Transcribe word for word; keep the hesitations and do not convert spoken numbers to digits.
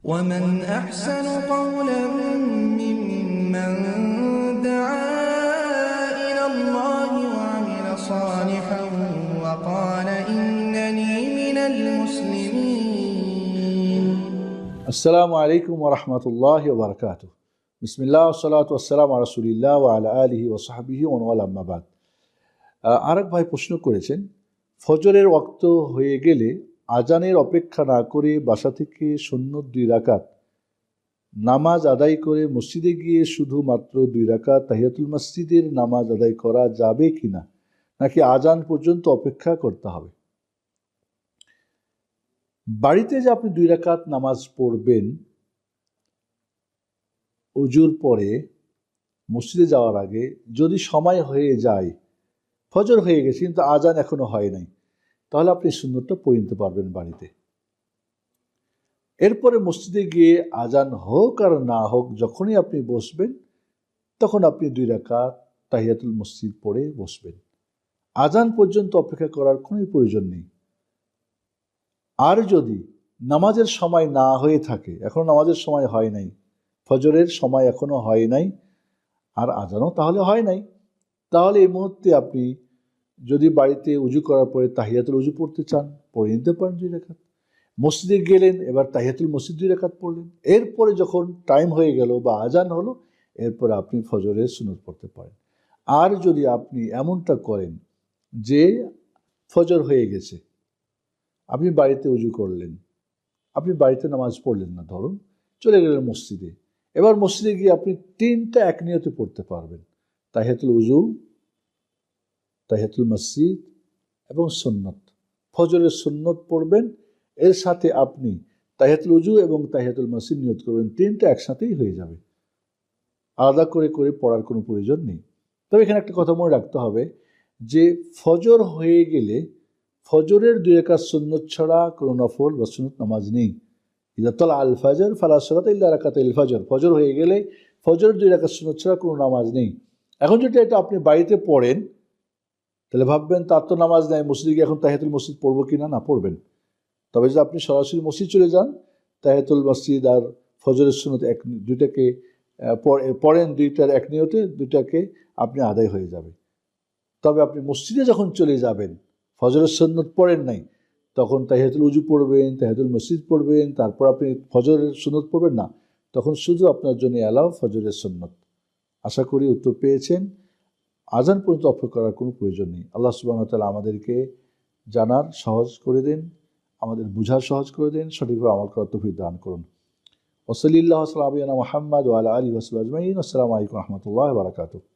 ومن أحسن قولا ممن دعا إلى الله وعمل صالحا وقال إنني من المسلمين. السلام عليكم ورحمة الله وبركاته. بسم الله والصلاة والسلام على رسول الله وعلى آله وصحبه ومن والاه أما بعد. আরেক ভাই প্রশ্ন করেছেন, ফজরের ওয়াক্ত হয়ে গেলে আজানের অপেক্ষা না করে বাসা থেকে সুন্নত দুই রাকাত নামাজ আদায় করে মসজিদে গিয়ে শুধুমাত্র দুই রাকাত তাহিয়াতুল মসজিদের নামাজ আদায় করা যাবে কিনা, নাকি আজান পর্যন্ত অপেক্ষা করতে হবে? বাড়িতে যে আপনি দুই রাকাত নামাজ পড়বেন ওযুর পরে মসজিদে যাওয়ার আগে, যদি সময় হয়ে যায়, ফজর হয়ে গেছে কিন্তু আজান এখনো হয় নাই, তাহলে আপনি সুন্নতটা পড়ে নিতে পারবেন বাড়িতে। এরপরে মসজিদে গিয়ে আজান হোক আর না হোক, যখনই আপনি বসবেন তখন আপনি দুই রাকাত তাহিয়াতুল মসজিদ পড়ে বসবেন। আজান পর্যন্ত অপেক্ষা করার কোনো প্রয়োজন নেই। আর যদি নামাজের সময় না হয়ে থাকে, এখনো নামাজের সময় হয় নাই, ফজরের সময় এখনো হয় নাই, আর আজানও তাহলে হয় নাই, তাহলে এই মুহূর্তে আপনি যদি বাড়িতে উজু করার পরে তাহিয়াতুল উজু পড়তে চান, পড়ে নিতে পারেন দুই রাকাত। মসজিদে গেলেন, এবার তাহিয়াতুল মসজিদ দুই রাকাত পড়লেন। এরপরে যখন টাইম হয়ে গেল বা আজান হলো, এরপরে আপনি ফজরের সুন্নত পড়তে পারেন। আর যদি আপনি এমনটা করেন যে ফজর হয়ে গেছে, আপনি বাড়িতে উজু করলেন, আপনি বাড়িতে নামাজ পড়লেন না, ধরুন চলে গেলেন মসজিদে, এবার মসজিদে গিয়ে আপনি তিনটা এক নিয়তে পড়তে পারবেন, তাহিয়াতুল উজু, তাহিয়াতুল মসজিদ এবং সুন্নত। ফজরের সুন্নত পড়বেন, এর সাথে আপনি তাহিয়াতুল উজু এবং তাহিয়াতুল মসজিদ নিয়ত করবেন, তিনটা একসাথেই হয়ে যাবে, আলাদা করে করে পড়ার কোনো প্রয়োজন নেই। তবে এখানে একটা কথা মনে রাখতে হবে যে ফজর হয়ে গেলে ফজরের দুই রাকাত সুন্নত ছাড়া কোনো নফল বা সুন্নত নামাজ নেই। ইযা তালা আল ফাজর ফালা সালাতা ইল্লা রাকাতাইল ফাজর, ফজর হয়ে গেলে ফজরের দুই রাকাত সুন্নত ছাড়া কোনো নামাজ নেই। এখন যদি এটা আপনি বাড়িতে পড়েন, তাহলে ভাববেন তার তো নামাজ নেই, মসজিদে গিয়ে এখন তাহিয়াতুল মসজিদ পড়বো কিনা, না পড়বেন। তবে যদি আপনি সরাসরি মসজিদ চলে যান, তাহিয়াতুল মসজিদ আর ফজরের সুন্নত এক দুইটাকে পড়েন, দুইটার এক নিয়তে দুইটাকে আপনি আদায় হয়ে যাবে। তবে আপনি মসজিদে যখন চলে যাবেন, ফজরের সুন্নত পড়েন নাই, তখন তাহিয়াতুল উজু পড়বেন, তাহিয়াতুল মসজিদ পড়বেন, তারপর আপনি ফজরের সুন্নত পড়বেন না, তখন শুধু আপনার জন্য অ্যালাউ ফজরের সুন্নত। আশা করি উত্তর পেয়েছেন। আজান পর্যন্ত অপেক্ষা করার কোনো প্রয়োজন নেই। আল্লাহ সুবহানাহু ওয়া তাআলা আমাদেরকে জানার সহজ করে দেন, আমাদের বুঝার সহজ করে দেন, সঠিকভাবে আমল করার তৌফিক দান করুন। ওয়া সাল্লাল্লাহু আলা মুহাম্মাদ ওয়া আলা আলিহি ওয়া সাহবিহি আজমাইন। আসসালামু আলাইকুম ওয়া রাহমাতুল্লাহি ওয়া বারাকাতুহু।